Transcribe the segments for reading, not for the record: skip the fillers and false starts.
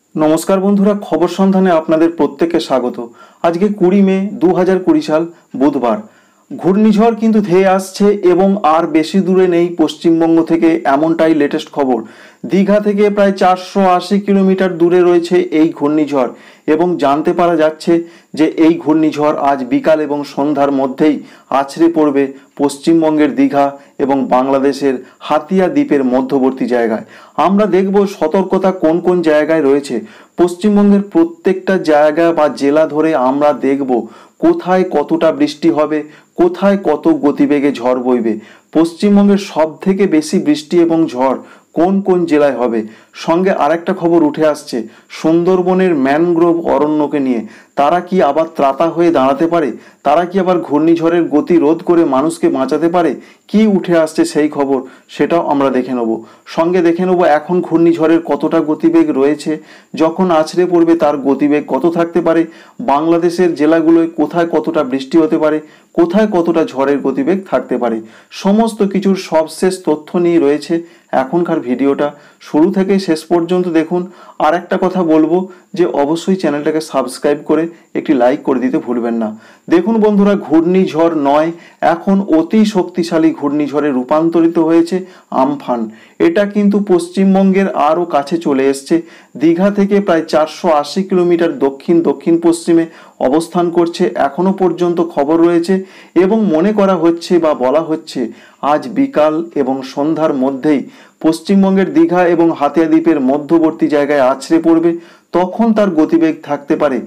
নমস্কার বন্ধুরা, খবর সন্ধানে আপনাদের প্রত্যেককে স্বাগত। আজকে 20 মে 2020 সাল বুধবার। ঘূর্ণিঝড় কিন্তু ধেয়ে আসছে এবং আর বেশি দূরে নেই পশ্চিমবঙ্গ থেকে, এমনটাই লেটেস্ট খবর। দীঘা থেকে প্রায় 480 কিলোমিটার দূরে রয়েছে এই ঘূর্ণিঝড় এবং জানতে পারা যাচ্ছে যে এই ঘূর্ণিঝড় আজ বিকাল এবং সন্ধ্যার মধ্যেই আছড়ে পড়বে পশ্চিমবঙ্গের দীঘা এবং বাংলাদেশের হাতিয়া দ্বীপের মধ্যবর্তী জায়গায়। আমরা দেখব সতর্কতা কোন কোন জায়গায় রয়েছে। পশ্চিমবঙ্গের প্রত্যেকটা জায়গা বা জেলা ধরে আমরা দেখব কোথায় কতটা বৃষ্টি হবে, কোথায় কত গতিবেগে ঝড় বইবে। পশ্চিমবঙ্গের সব থেকে বেশি বৃষ্টি এবং ঝড় কোন কোন জেলায় হবে। সঙ্গে আরেকটা খবর উঠে আসছে সুন্দরবনের ম্যানগ্রোভ অরণ্যকে নিয়ে। তারা কি আবার ত্রাতা হয়ে দাঁড়াতে পারে? তারা কি আবার ঘূর্ণিঝড়ের গতি রোধ করে মানুষকে বাঁচাতে পারে? কি উঠে আসছে সেই খবর, সেটাও আমরা দেখে নেব। সঙ্গে দেখে নেব এখন ঘূর্ণিঝড়ের কতটা গতিবেগ রয়েছে, যখন আছড়ে পড়বে তার গতিবেগ কত থাকতে পারে, বাংলাদেশের জেলাগুলোয় কোথায় কতটা বৃষ্টি হতে পারে, কোথায় কতটা ঝড়ের গতিবেগ থাকতে পারে। সমস্ত কিছুর সবশেষ তথ্য নিয়ে রয়েছে এখনকার ভিডিওটা। শুরু থেকে শেষ পর্যন্ত দেখুন। আর একটা কথা বলবো যে অবশ্যই চ্যানেলটাকে সাবস্ক্রাইব করে একটি লাইক করে দিতে ভুলবেন না। দেখুন বন্ধুরা, ঘূর্ণিঝড় নয়, এখন অতি শক্তিশালী ঘূর্ণিঝড়ে রূপান্তরিত হয়েছে আমফান। এটা কিন্তু পশ্চিমবঙ্গের আরও কাছে চলে এসছে। দীঘা থেকে প্রায় 480 কিলোমিটার দক্ষিণ দক্ষিণ পশ্চিমে অবস্থান করছে এখনো পর্যন্ত খবর রয়েছে এবং মনে করা হচ্ছে বা বলা হচ্ছে আজ বিকাল এবং সন্ধ্যার মধ্যেই পশ্চিমবঙ্গের দীঘা এবং হাতিয়া দ্বীপের মধ্যবর্তী জায়গায় আছড়ে পড়বে। তখন তার গতিবেগ থাকতে পারে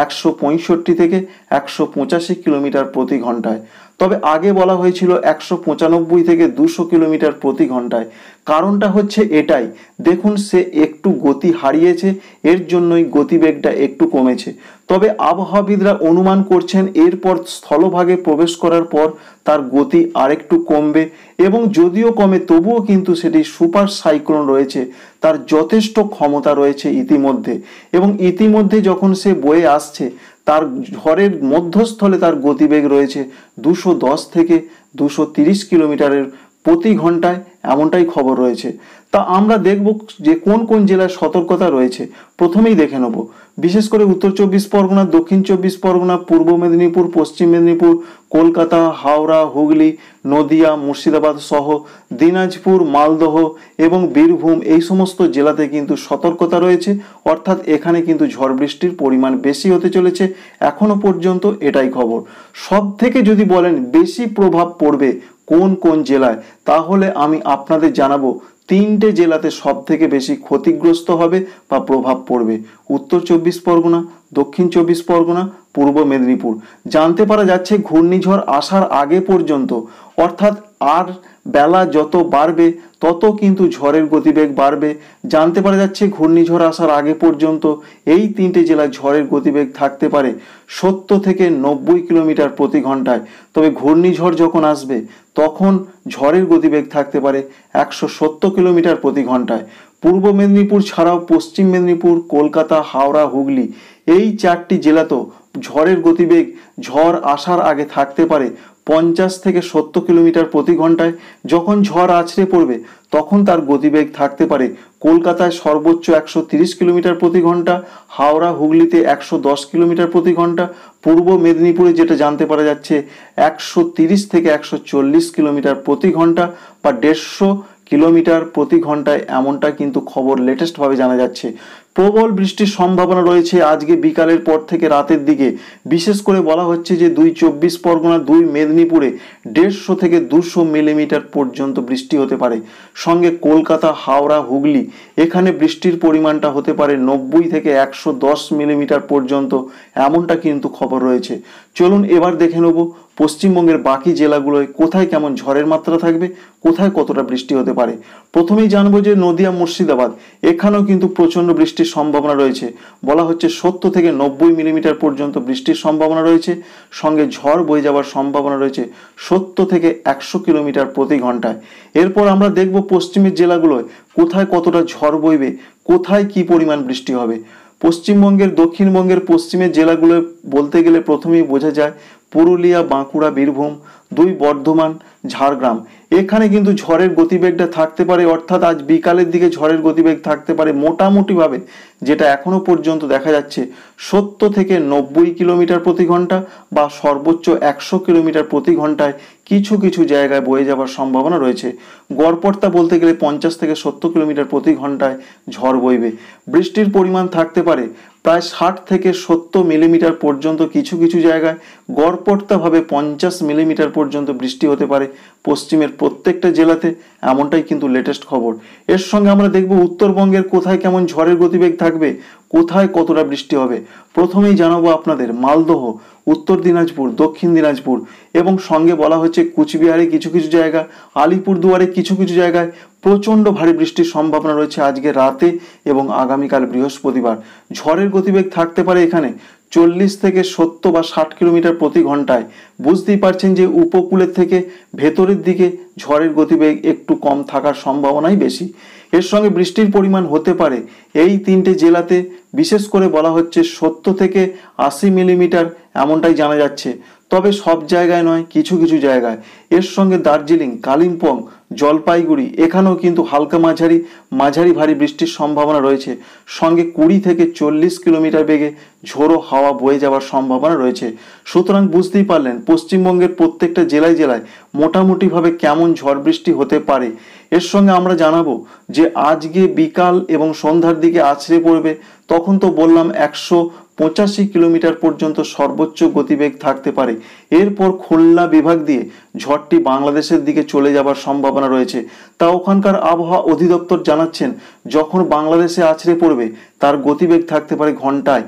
165 থেকে 185 কিলোমিটার প্রতি ঘন্টায়। তবে আগে বলা হয়েছিল 195 থেকে 200 কিলোমিটার প্রতি ঘন্টায়। কারণটা হচ্ছে এটাই, দেখুন সে একটু গতি হারিয়েছে, এর জন্যই গতিবেগটা একটু কমেছে। তবে আবহাওয়াবিদরা অনুমান করছেন এরপর স্থলভাগে প্রবেশ করার পর তার গতি আরেকটু কমবে এবং যদিও কমে তবুও কিন্তু সেটি সুপার সাইক্লোন রয়েছে, তার যথেষ্ট ক্ষমতা রয়েছে ইতিমধ্যে। এবং ইতিমধ্যে যখন সে বয়ে আসছে তার ঝড়ের মধ্যস্থলে তার গতিবেগ রয়েছে 210 থেকে 230 কিলোমিটারের প্রতি ঘন্টায়, এমনটাই খবর রয়েছে। তা আমরা দেখব যে কোন কোন জেলায় সতর্কতা রয়েছে। প্রথমেই দেখে নেব বিশেষ করে উত্তর 24 পরগনা, দক্ষিণ 24 পরগনা, পূর্ব মেদিনীপুর, পশ্চিম মেদিনীপুর, কলকাতা, হাওড়া, হুগলি, নদিয়া, মুর্শিদাবাদ সহ দিনাজপুর, মালদহ এবং বীরভূম, এই সমস্ত জেলাতে কিন্তু সতর্কতা রয়েছে। অর্থাৎ এখানে কিন্তু ঝড় বৃষ্টির পরিমাণ বেশি হতে চলেছে এখনো পর্যন্ত, এটাই খবর। সব থেকে যদি বলেন বেশি প্রভাব পড়বে কোন কোন জেলায়, তাহলে আমি আপনাদের জানাবো 3টে জেলাতে সব থেকে বেশি ক্ষতিগ্রস্ত হবে বা প্রভাব পড়বে। উত্তর 24 পরগনা, দক্ষিণ 24 পরগনা, পূর্ব মেদিনীপুর। জানতে পারা যাচ্ছে ঘূর্ণিঝড় আসার আগে পর্যন্ত, অর্থাৎ আর বেলা যত বাড়বে তত কিন্তু ঝড়ের গতিবেগ বাড়বে। জানতে পারা যাচ্ছে ঘূর্ণিঝড় আসার আগে পর্যন্ত এই 3টে জেলায় ঝড়ের গতিবেগ থাকতে পারে 70 থেকে 90 কিলোমিটার প্রতি ঘন্টায়। তবে ঘূর্ণিঝড় যখন আসবে তখন ঝড়ের গতিবেগ থাকতে পারে 170 কিলোমিটার প্রতি ঘন্টায়। পূর্ব মেদিনীপুর ছাড়াও পশ্চিম মেদিনীপুর, কলকাতা, হাওড়া, হুগলি, এই 4টি জেলাতেও ঝড়ের গতিবেগ ঝড় আসার আগে থাকতে পারে 50 থেকে 70 কিলোমিটার প্রতি ঘন্টায়। যখন ঝড় আছড়ে পড়বে তখন তার গতিবেগ থাকতে পারে কলকাতায় সর্বোচ্চ 130 কিলোমিটার প্রতি ঘন্টা, হাওড়া হুগলিতে 110 কিলোমিটার প্রতি ঘন্টা, পূর্ব মেদিনীপুরে যেটা জানতে পারা যাচ্ছে 130 থেকে 140 কিলোমিটার প্রতি ঘন্টা বা 150 কিলোমিটার প্রতি ঘন্টায়, এমনটা কিন্তু খবর লেটেস্টভাবে জানা যাচ্ছে। প্রবল বৃষ্টির সম্ভাবনা রয়েছে আজকে বিকালের পর থেকে রাতের দিকে। বিশেষ করে বলা হচ্ছে যে 2 24 পরগনা, 2 মেদিনীপুরে 150 থেকে 200 মিলিমিটার পর্যন্ত বৃষ্টি হতে পারে। সঙ্গে কলকাতা, হাওড়া, হুগলি, এখানে বৃষ্টির পরিমাণটা হতে পারে 90 থেকে 110 মিলিমিটার পর্যন্ত, এমনটা কিন্তু খবর রয়েছে। চলুন এবার দেখে নেব পশ্চিমবঙ্গের বাকি জেলাগুলোয় কোথায় কেমন ঝড়ের মাত্রা থাকবে, কোথায় কতটা বৃষ্টি হতে পারে। প্রথমেই জানবো যে নদিয়া, মুর্শিদাবাদ, এখানেও কিন্তু প্রচণ্ড বৃষ্টির সম্ভাবনা রয়েছে। বলা হচ্ছে 70 থেকে 90 মিলিমিটার পর্যন্ত বৃষ্টির সম্ভাবনা রয়েছে। সঙ্গে ঝড় বয়ে যাওয়ার সম্ভাবনা রয়েছে 70 থেকে 100 কিলোমিটার প্রতি ঘন্টায়। এরপর আমরা দেখব পশ্চিমের জেলাগুলোয় কোথায় কতটা ঝড় বইবে, কোথায় কি পরিমাণ বৃষ্টি হবে। পশ্চিমবঙ্গের দক্ষিণবঙ্গের পশ্চিমের জেলাগুলো বলতে গেলে প্রথমেই বোঝা যায় পুরুলিয়া, বাঁকুড়া, বীরভূম, দুই বর্ধমান, ঝাড়গ্রাম। এখানে কিন্তু ঝড়ের গতিবেগটা থাকতে পারে, অর্থাৎ আজ বিকালের দিকে ঝড়ের গতিবেগ থাকতে পারে মোটামুটিভাবে, যেটা এখনো পর্যন্ত দেখা যাচ্ছে 70 থেকে 90 কিলোমিটার প্রতি ঘন্টা বা সর্বোচ্চ 100 কিলোমিটার প্রতি ঘন্টায় কিছু কিছু জায়গায় বয়ে যাওয়ার সম্ভাবনা রয়েছে। গড়পড়তা বলতে গেলে 50 থেকে 70 কিলোমিটার প্রতি ঘন্টায় ঝড় বইবে। বৃষ্টির পরিমাণ থাকতে পারে প্রায় 60 থেকে 70 মিলিমিটার পর্যন্ত, কিছু কিছু জায়গায় গড়পড়তাভাবে 50 মিলিমিটার পর্যন্ত বৃষ্টি হতে পারে পশ্চিমের প্রত্যেকটা জেলাতে, এমনটাই কিন্তু লেটেস্ট খবর। এর সঙ্গে আমরা দেখব উত্তরবঙ্গের কোথায় কেমন ঝড়ের গতিবেগ থাকবে, কোথায় কতটা বৃষ্টি হবে। প্রথমেই জানাবো আপনাদের মালদহ, উত্তর দিনাজপুর, দক্ষিণ দিনাজপুর এবং সঙ্গে বলা হচ্ছে কুচবিহারে কিছু কিছু জায়গা, আলিপুরদুয়ারে কিছু কিছু জায়গায় প্রচণ্ড ভারী বৃষ্টির সম্ভাবনা রয়েছে আজকে রাতে এবং আগামীকাল বৃহস্পতিবার। ঝড়ের গতিবেগ থাকতে পারে এখানে 40 থেকে 70 বা 60 কিলোমিটার প্রতি ঘন্টায়। বুঝতেই পারছেন যে উপকূলের থেকে ভেতরের দিকে ঝড়ের গতিবেগ একটু কম থাকার সম্ভাবনাই বেশি। এর সঙ্গে বৃষ্টির পরিমাণ হতে পারে এই তিনটে জেলাতে, বিশেষ করে বলা হচ্ছে 70 থেকে 80 মিলিমিটার, এমনটাই জানা যাচ্ছে। তবে সব জায়গায় নয়, কিছু কিছু জায়গায়। এর সঙ্গে দার্জিলিং, কালিম্পং, জলপাইগুড়ি এখানেও কিন্তু হালকা মাঝারি ভারী বৃষ্টির সম্ভাবনা রয়েছে। সঙ্গে 20 থেকে 40 কিলোমিটার বেগে ঝোড়ো হাওয়া বয়ে যাওয়ার সম্ভাবনা রয়েছে। সুতরাং বুঝতেই পারলেন পশ্চিমবঙ্গের প্রত্যেকটা জেলায় জেলায় মোটামুটিভাবে কেমন ঝড় বৃষ্টি হতে পারে। এর সঙ্গে আমরা জানাবো যে আজকে বিকাল এবং সন্ধ্যার দিকে আছড়ে পড়বে, তখন তো বললাম 185 কিলোমিটার পর্যন্ত সর্বোচ্চ গতিবেগ থাকতে পারে। এরপর খুলনা বিভাগ দিয়ে ঝড়টি বাংলাদেশের দিকে চলে যাবার সম্ভাবনা রয়েছে। তা ওখানকার আবহাওয়া অধিদপ্তর জানাচ্ছেন যখন বাংলাদেশে আছড়ে পড়বে তার গতিবেগ থাকতে পারে ঘন্টায়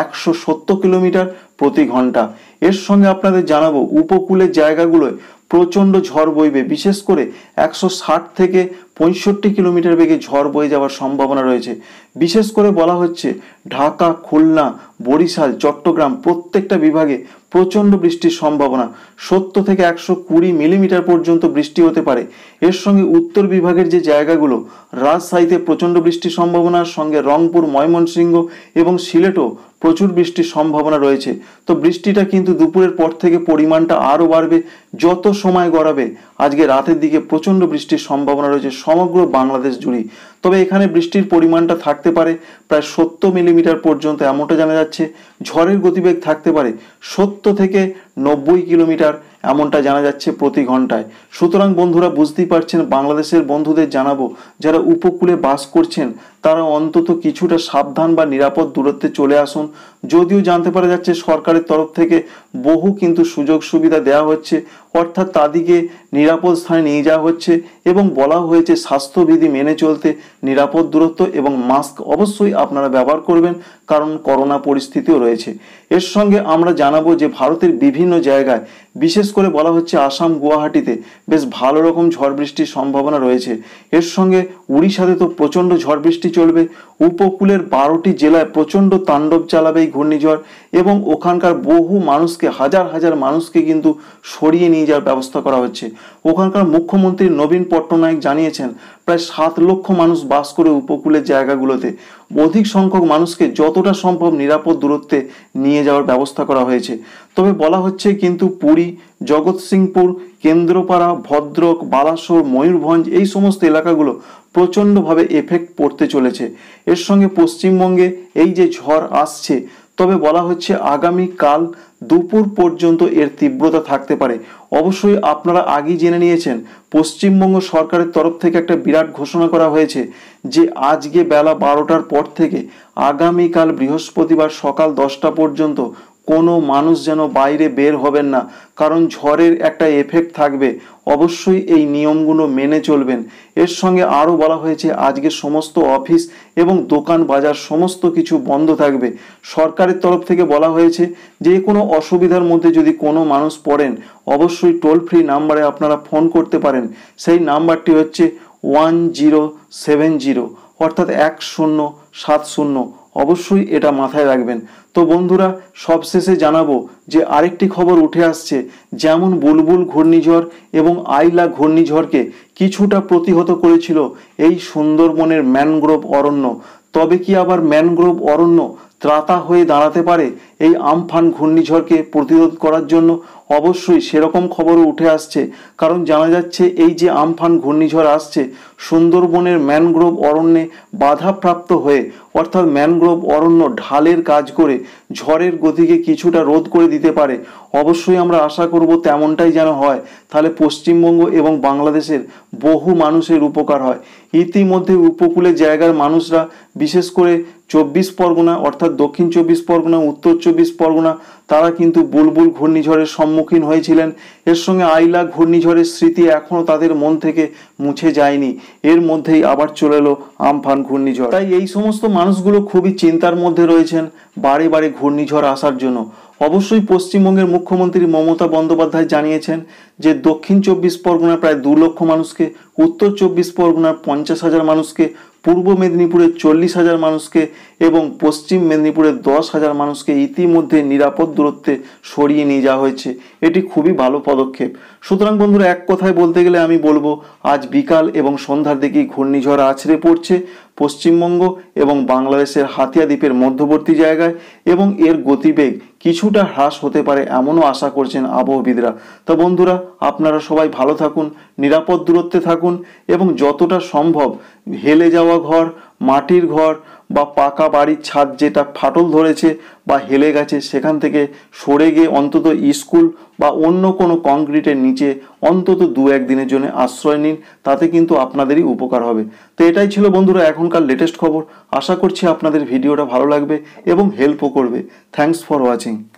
170 কিলোমিটার প্রতি ঘন্টা। এর সঙ্গে আপনাদের জানাবো উপকূলের জায়গাগুলোয় প্রচণ্ড ঝড় বইবে, বিশেষ করে 160 থেকে 65 কিলোমিটার বেগে ঝড় বয়ে যাওয়ার সম্ভাবনা রয়েছে। বিশেষ করে বলা হচ্ছে ঢাকা, খুলনা, বরিশাল, চট্টগ্রাম প্রত্যেকটা বিভাগে প্রচণ্ড বৃষ্টির সম্ভাবনা, 70 থেকে 120 মিলিমিটার পর্যন্ত বৃষ্টি হতে পারে। এর সঙ্গে উত্তর বিভাগের যে জায়গাগুলো, রাজশাহীতে প্রচণ্ড বৃষ্টির সম্ভাবনার সঙ্গে রংপুর, ময়মনসিংহ এবং সিলেটও প্রচুর বৃষ্টির সম্ভাবনা রয়েছে। তো বৃষ্টিটা কিন্তু দুপুরের পর থেকে পরিমাণটা আরও বাড়বে, যত সময় গড়াবে আজকে রাতের দিকে প্রচণ্ড বৃষ্টির সম্ভাবনা রয়েছে সমগ্র বাংলাদেশ জুড়ে। তবে এখানে বৃষ্টির পরিমাণটা থাকতে পারে প্রায় 70 মিলিমিটার পর্যন্ত, এমনটা জানা যাচ্ছে। ঝড়ের গতিবেগ থাকতে পারে 70 থেকে 90 কিলোমিটার, এমনটা জানা যাচ্ছে প্রতি ঘন্টায়। সুতরাং বন্ধুরা বুঝতেই পারছেন, বাংলাদেশের বন্ধুদের জানাবো যারা উপকূলে বাস করছেন তারা অন্তত কিছুটা সাবধান বা নিরাপদ দূরত্বে চলে আসুন। যদিও জানতে পারা যাচ্ছে সরকারের তরফ থেকে বহু কিন্তু সুযোগ সুবিধা দেওয়া হচ্ছে, অর্থাৎ তাদেরকে নিরাপদ স্থানে নিয়ে যাওয়া হচ্ছে এবং বলা হয়েছে স্বাস্থ্যবিধি মেনে চলতে, নিরাপদ দূরত্ব এবং মাস্ক অবশ্যই আপনারা ব্যবহার করবেন, কারণ করোনা পরিস্থিতিও রয়েছে। এর সঙ্গে আমরা জানাবো যে ভারতের বিভিন্ন জায়গায়, বিশেষ করে বলা হচ্ছে আসাম, গুয়াহাটিতে বেশ ভালো রকম ঝড় বৃষ্টির সম্ভাবনা রয়েছে। এর সঙ্গে উড়িষ্যাতে তো প্রচণ্ড ঝড় বৃষ্টি চলবে। উপকূলের 12টি জেলায় প্রচণ্ড তাণ্ডব চালাবে এই ঘূর্ণিঝড় এবং ওখানকার বহু মানুষকে, হাজার হাজার মানুষকে কিন্তু সরিয়ে নিয়ে যাওয়ার ব্যবস্থা করা হচ্ছে। ওখানকার মুখ্যমন্ত্রী নবীন পট্টনায়ক জানিয়েছেন প্রায় 7 লক্ষ মানুষ বাস করে উপকূলের জায়গাগুলোতে, অধিক সংখ্যক মানুষকে যতটা সম্ভব নিরাপদ দূরত্বে নিয়ে যাওয়ার ব্যবস্থা করা হয়েছে। তবে বলা হচ্ছে কিন্তু পুরী, জগৎসিংপুর, কেন্দ্রপাড়া, ভদ্রক, বালাসোর, ময়ূরভঞ্জ এই সমস্ত এলাকাগুলো প্রচণ্ডভাবে এফেক্ট পড়তে চলেছে। এর সঙ্গে পশ্চিমবঙ্গে এই যে ঝড় আসছে, তবে বলা হচ্ছে আগামীকাল দুপুর পর্যন্ত এর তীব্রতা থাকতে পারে। অবশ্যই আপনারা আগেই জেনে নিয়েছেন পশ্চিমবঙ্গ সরকারের তরফ থেকে একটা বিরাট ঘোষণা করা হয়েছে যে আজকে বেলা 12টার পর থেকে আগামীকাল বৃহস্পতিবার সকাল 10টা পর্যন্ত কোনো মানুষ যেন বাইরে বের হবেন না, কারণ ঝড়ের একটা এফেক্ট থাকবে। অবশ্যই এই নিয়মগুলো মেনে চলবেন। এর সঙ্গে আরও বলা হয়েছে আজকে সমস্ত অফিস এবং দোকান বাজার সমস্ত কিছু বন্ধ থাকবে। সরকারের তরফ থেকে বলা হয়েছে যে কোনো অসুবিধার মধ্যে যদি কোনো মানুষ পড়েন অবশ্যই টোল ফ্রি নাম্বারে আপনারা ফোন করতে পারেন। সেই নাম্বারটি হচ্ছে 1070, অর্থাৎ 1070। অবশ্যই এটা মাথায় রাখবেন। তো বন্ধুরা সবশেষে জানাবো যে আরেকটি খবর উঠে আসছে, যেমন বুলবুল ঘূর্ণিঝড় এবং আইলা ঘূর্ণিঝড়কে কিছুটা প্রতিহত করেছিল এই সুন্দরবনের ম্যানগ্রোভ অরণ্য, তবে কি আবার ম্যানগ্রোভ অরণ্য ত্রাতা হয়ে দাঁড়াতে পারে এই আমফান ঘূর্ণিঝড়কে প্রতিরোধ করার জন্য? অবশ্যই সেরকম খবরও উঠে আসছে, কারণ জানা যাচ্ছে এই যে আমফান ঘূর্ণিঝড় আসছে সুন্দরবনের ম্যানগ্রোভ অরণ্যে বাধাপ্রাপ্ত হয়ে, অর্থাৎ ম্যানগ্রোভ অরণ্য ঢালের কাজ করে ঝড়ের গতিকে কিছুটা রোধ করে দিতে পারে। অবশ্যই আমরা আশা করব তেমনটাই যেন হয়, তাহলে পশ্চিমবঙ্গ এবং বাংলাদেশের বহু মানুষের উপকার হয়। ইতিমধ্যে উপকূলের জায়গার মানুষরা, বিশেষ করে 24 পরগনা অর্থাৎ দক্ষিণ 24 পরগনা, উত্তর 24 পরগনা, তারা কিন্তু বুলবুল ঘূর্ণিঝড়ের সম্মুখীন হয়েছিলেন। এর সঙ্গে আইলা ঘূর্ণিঝড়ের স্মৃতি এখনও তাদের মন থেকে মুছে যায়নি। এর মধ্যেই আবার চলে এলো আমফান ঘূর্ণিঝড়। তাই এই সমস্ত মানুষগুলো খুবই চিন্তার মধ্যে রয়েছেন বারে বারে ঘূর্ণিঝড় আসার জন্য। অবশ্যই পশ্চিমবঙ্গের মুখ্যমন্ত্রী মমতা বন্দ্যোপাধ্যায় জানিয়েছেন যে দক্ষিণ 24 পরগনার প্রায় 2 লক্ষ মানুষকে, উত্তর 24 পরগনার 50,000 মানুষকে, পূর্ব মেদিনীপুরের 40,000 মানুষকে এবং পশ্চিম মেদিনীপুরের 10,000 মানুষকে ইতিমধ্যে নিরাপদ দূরত্বে সরিয়ে নিয়ে যাওয়া হয়েছে। এটি খুবই ভালো পদক্ষেপ। সুতরাং বন্ধুরা, এক কথায় বলতে গেলে আমি বলবো আজ বিকাল এবং সন্ধ্যার দিকেই ঘূর্ণিঝড় আছড়ে পড়ছে পশ্চিমবঙ্গ এবং বাংলাদেশের হাতিয়া দ্বীপের মধ্যবর্তী জায়গায়, এবং এর গতিবেগ কিছুটা হ্রাস হতে পারে এমনও আশা করছেন আবহবিদরা। তো বন্ধুরা, আপনারা সবাই ভালো থাকুন, নিরাপদ দূরত্বে থাকুন এবং যতটা সম্ভব হেলে যাওয়া ঘর, মাটির ঘর বা পাকা বাড়ির ছাদ যেটা ফাটল ধরেছে বা হেলে গেছে সেখান থেকে সরে গিয়ে অন্তত স্কুল বা অন্য কোনো কংক্রিটের নিচে অন্তত 2-1 দিনের জন্য আশ্রয় নিন, তাতে কিন্তু আপনাদেরই উপকার হবে। তো এটাই ছিল বন্ধুরা এখনকার লেটেস্ট খবর। আশা করছি আপনাদের ভিডিওটা ভালো লাগবে এবং হেল্পও করবে। Thanks for watching.